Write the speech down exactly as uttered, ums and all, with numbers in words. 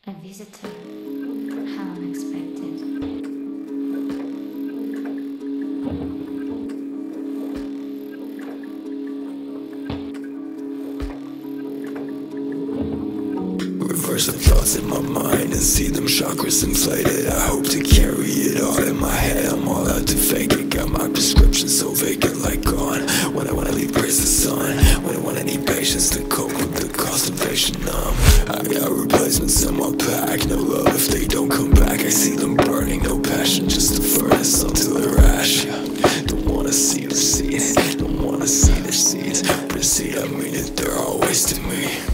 A visitor. How unexpected. Reverse the thoughts in my mind and see them chakras inflated. I hope to carry it all in my head. I'm all out to fake it. Got my prescription so vacant like gone. When I wanna leave, praise the sun. When I wanna need patience to cope with the constipation numb. I got replacements in my pack. No love if they don't come back. I see them burning, no passion, just a furnace until they're ash. Don't wanna see their seeds, don't wanna see their seeds. Proceed, I mean it, they're all wasting me.